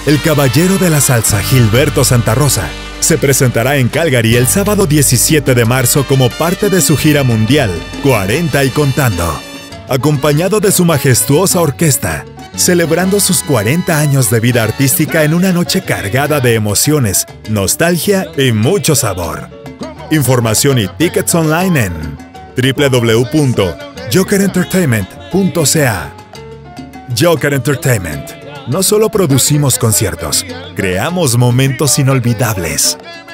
El caballero de la salsa Gilberto Santa Rosa se presentará en Calgary el sábado 17 de marzo como parte de su gira mundial 40 y contando, acompañado de su majestuosa orquesta, celebrando sus 40 años de vida artística en una noche cargada de emociones, nostalgia y mucho sabor. Información y tickets online en www.jokerentertainment.ca. Joker Entertainment. No solo producimos conciertos, creamos momentos inolvidables.